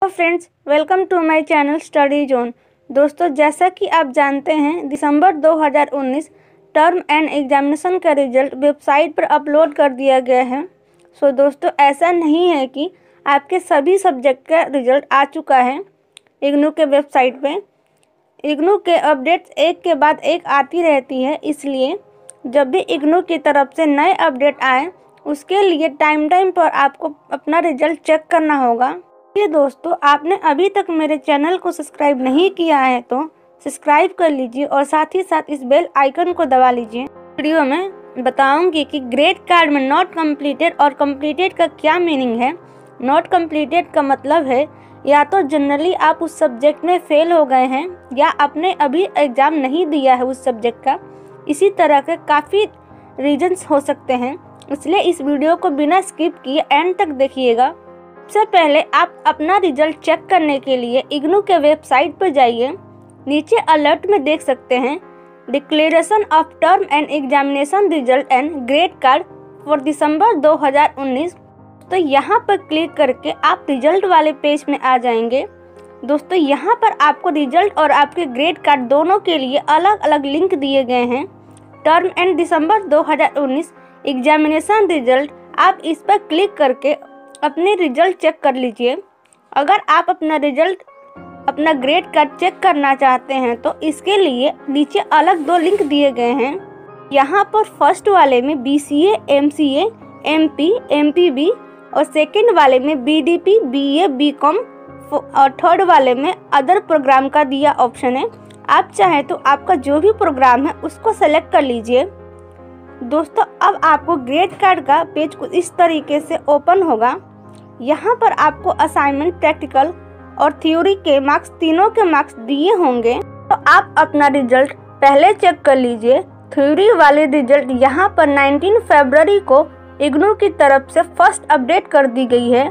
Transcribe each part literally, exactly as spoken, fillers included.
तो friends, welcome to my channel study zone. दोस्तों, जैसा कि आप जानते हैं, दिसंबर दो हज़ार उन्नीस टर्म एंड एग्जामिनेशन का रिजल्ट वेबसाइट पर अपलोड कर दिया गया है। सो दोस्तों, ऐसा नहीं है कि आपके सभी सब्जेक्ट का रिजल्ट आ चुका है इग्नू के वेबसाइट पे। इग्नू के अपडेट्स एक के बाद एक आती रहती है, इसलिए जब भी इग्नू की तरफ से नए अपडेट आए उसके लिए टाइम टाइम पर आपको अपना रिजल्ट चेक करना होगा। ये दोस्तों, आपने अभी तक मेरे चैनल को सब्सक्राइब नहीं किया है तो सब्सक्राइब कर लीजिए और साथ ही साथ इस बेल आइकन को दबा लीजिए। वीडियो में बताऊंगी कि ग्रेड कार्ड में नॉट कंप्लीटेड और कंप्लीटेड का क्या मीनिंग है। नॉट कंप्लीटेड का मतलब है या तो जनरली आप उस सब्जेक्ट में फेल हो गए हैं या आपने अभी एग्ज़ाम नहीं दिया है उस सब्जेक्ट का। इसी तरह के काफ़ी रीजंस हो सकते हैं, इसलिए इस वीडियो को बिना स्किप किए एंड तक देखिएगा। सबसे पहले आप अपना रिजल्ट चेक करने के लिए इग्नू के वेबसाइट पर जाइए। नीचे अलर्ट में देख सकते हैं declaration of term end examination result and grade card for दिसंबर दो हज़ार उन्नीस। तो यहाँ पर क्लिक करके आप रिजल्ट वाले पेज में आ जाएंगे। दोस्तों, यहाँ पर आपको रिजल्ट और आपके ग्रेड कार्ड दोनों के लिए अलग अलग लिंक दिए गए हैं। टर्म एंड दिसंबर दो हज़ार उन्नीस एग्जामिनेशन रिजल्ट, आप इस पर क्लिक करके अपने रिजल्ट चेक कर लीजिए। अगर आप अपना रिजल्ट अपना ग्रेड कार्ड चेक करना चाहते हैं तो इसके लिए नीचे अलग दो लिंक दिए गए हैं। यहाँ पर फर्स्ट वाले में B C A, M C A, M P, M P B और सेकेंड वाले में B D P, B A, B com और थर्ड वाले में अदर प्रोग्राम का दिया ऑप्शन है। आप चाहें तो आपका जो भी प्रोग्राम है उसको सेलेक्ट कर लीजिए। दोस्तों, अब आपको ग्रेड कार्ड का पेज कुछ इस तरीके से ओपन होगा। यहाँ पर आपको असाइनमेंट, प्रैक्टिकल और थ्योरी के मार्क्स, तीनों के मार्क्स दिए होंगे। तो आप अपना रिजल्ट पहले चेक कर लीजिए। थ्योरी वाले रिजल्ट यहाँ पर उन्नीस फरवरी को इग्नू की तरफ से फर्स्ट अपडेट कर दी गई है।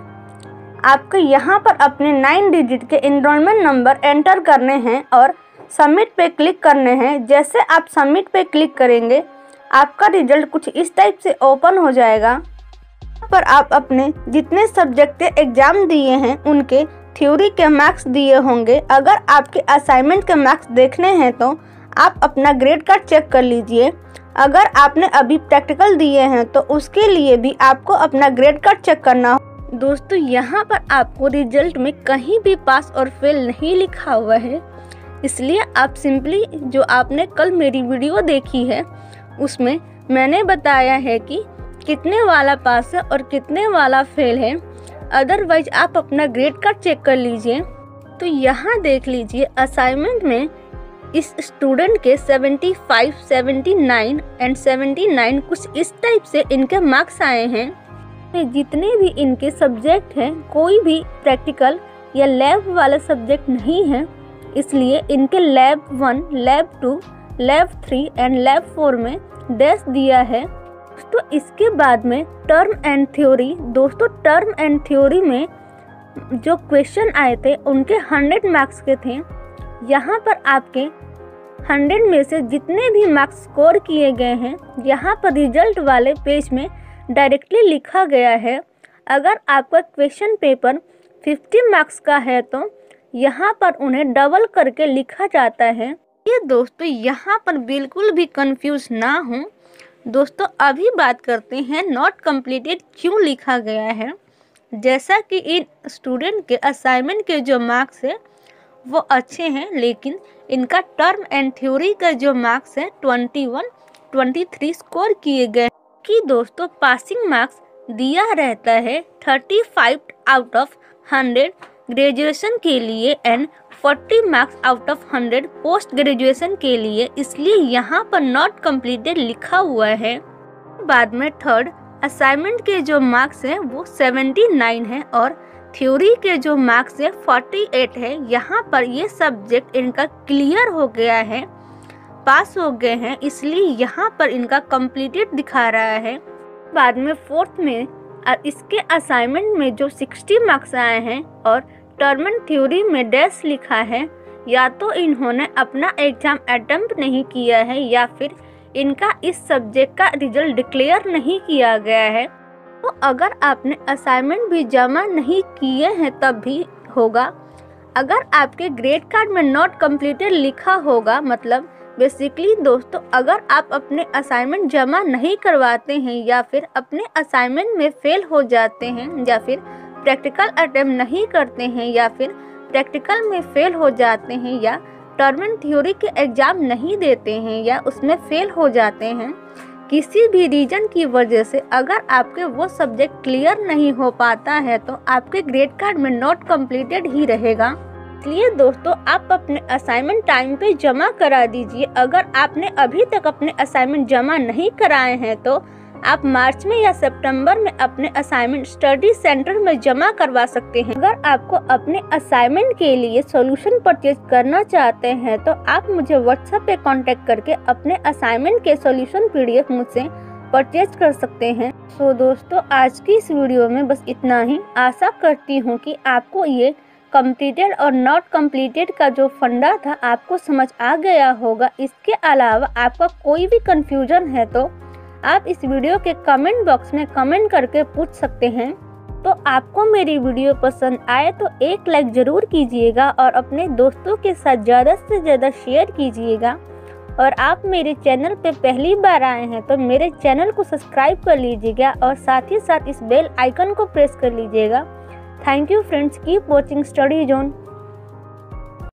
आपको यहाँ पर अपने नाइन डिजिट के एनरोलमेंट नंबर एंटर करने हैं और सबमिट पे क्लिक करने हैं। जैसे आप सबमिट पे क्लिक करेंगे आपका रिजल्ट कुछ इस टाइप से ओपन हो जाएगा। यहाँ पर आप अपने जितने सब्जेक्ट के एग्जाम दिए हैं उनके थ्योरी के मार्क्स दिए होंगे। अगर आपके असाइनमेंट के मार्क्स देखने हैं तो आप अपना ग्रेड कार्ड चेक कर लीजिए। अगर आपने अभी प्रैक्टिकल दिए हैं तो उसके लिए भी आपको अपना ग्रेड कार्ड चेक करना हो। दोस्तों, यहाँ पर आपको रिजल्ट में कहीं भी पास और फेल नहीं लिखा हुआ है, इसलिए आप सिंपली जो आपने कल मेरी वीडियो देखी है उसमें मैंने बताया है कि कितने वाला पास है और कितने वाला फेल है। अदरवाइज आप अपना ग्रेड कार्ड चेक कर लीजिए। तो यहाँ देख लीजिए असाइनमेंट में इस स्टूडेंट के पचहत्तर, उन्यासी एंड उन्यासी कुछ इस टाइप से इनके मार्क्स आए हैं। जितने भी इनके सब्जेक्ट हैं कोई भी प्रैक्टिकल या लैब वाला सब्जेक्ट नहीं है, इसलिए इनके lab one, lab two, lab three and lab four में डैश दिया है। तो इसके बाद में टर्म एंड थ्योरी। दोस्तों, टर्म एंड थ्योरी में जो क्वेश्चन आए थे उनके हंड्रेड मार्क्स के थे। यहाँ पर आपके हंड्रेड में से जितने भी मार्क्स स्कोर किए गए हैं यहाँ पर रिजल्ट वाले पेज में डायरेक्टली लिखा गया है। अगर आपका क्वेश्चन पेपर पचास मार्क्स का है तो यहाँ पर उन्हें डबल करके लिखा जाता है। ये दोस्तों, यहाँ पर बिल्कुल भी कंफ्यूज ना हो। दोस्तों, अभी बात करते हैं नॉट कंप्लीटेड क्यों लिखा गया है। जैसा कि इन स्टूडेंट के असाइनमेंट के जो मार्क्स है वो अच्छे हैं, लेकिन इनका टर्म एंड थ्योरी का जो मार्क्स है इक्कीस, तेईस स्कोर किए गए कि दोस्तों पासिंग मार्क्स दिया रहता है पैंतीस आउट ऑफ हंड्रेड ग्रेजुएशन के लिए एंड चालीस marks out of hundred post graduation के लिए, इसलिए यहाँ पर नॉट कंप्लीटेड लिखा हुआ है। बाद में थर्ड असाइनमेंट के जो मार्क्स हैं वो उन्यासी है और थ्योरी के जो मार्क्स है अड़तालीस है। यहाँ पर ये सब्जेक्ट इनका क्लियर हो गया है, पास हो गए हैं, इसलिए यहाँ पर इनका कंप्लीटेड दिखा रहा है। बाद में फोर्थ में इसके असाइनमेंट में जो साठ मार्क्स आए हैं और टर्म एंड थ्योरी में डैश लिखा है, या तो इन्होंने अपना एग्जाम अटेम्प्ट नहीं किया है या फिर इनका इस सब्जेक्ट का रिजल्ट डिक्लेयर नहीं किया गया है। तो अगर आपने असाइनमेंट भी जमा नहीं किए हैं तब भी होगा। अगर आपके ग्रेड कार्ड में नॉट कंप्लीटेड लिखा होगा, मतलब बेसिकली दोस्तों अगर आप अपने असाइनमेंट जमा नहीं करवाते हैं या फिर अपने असाइनमेंट में फेल हो जाते हैं या फिर प्रैक्टिकल अटेम्प्ट नहीं करते हैं या फिर प्रैक्टिकल में फेल हो जाते हैं या टर्म एंड थ्योरी के एग्ज़ाम नहीं देते हैं या उसमें फेल हो जाते हैं, किसी भी रीजन की वजह से अगर आपके वो सब्जेक्ट क्लियर नहीं हो पाता है तो आपके ग्रेड कार्ड में नॉट कंप्लीटेड ही रहेगा। इसलिए दोस्तों आप अपने असाइनमेंट टाइम पे जमा करा दीजिए। अगर आपने अभी तक अपने असाइनमेंट जमा नहीं कराए हैं तो आप मार्च में या सितंबर में अपने असाइनमेंट स्टडी सेंटर में जमा करवा सकते हैं। अगर आपको अपने असाइनमेंट के लिए सॉल्यूशन परचेज करना चाहते हैं तो आप मुझे व्हाट्सएप पे कांटेक्ट करके अपने असाइनमेंट के सॉल्यूशन पीडीएफ मुझसे परचेज कर सकते हैं। सो so, दोस्तों आज की इस वीडियो में बस इतना ही। आशा करती हूँ कि आपको ये कंप्लीटेड और नॉट कंप्लीटेड का जो फंडा था आपको समझ आ गया होगा। इसके अलावा आपका कोई भी कंफ्यूजन है तो आप इस वीडियो के कमेंट बॉक्स में कमेंट करके पूछ सकते हैं। तो आपको मेरी वीडियो पसंद आए तो एक लाइक ज़रूर कीजिएगा और अपने दोस्तों के साथ ज़्यादा से ज़्यादा शेयर कीजिएगा। और आप मेरे चैनल पे पहली बार आए हैं तो मेरे चैनल को सब्सक्राइब कर लीजिएगा और साथ ही साथ इस बेल आइकन को प्रेस कर लीजिएगा। Thank you friends, keep watching Study Zone।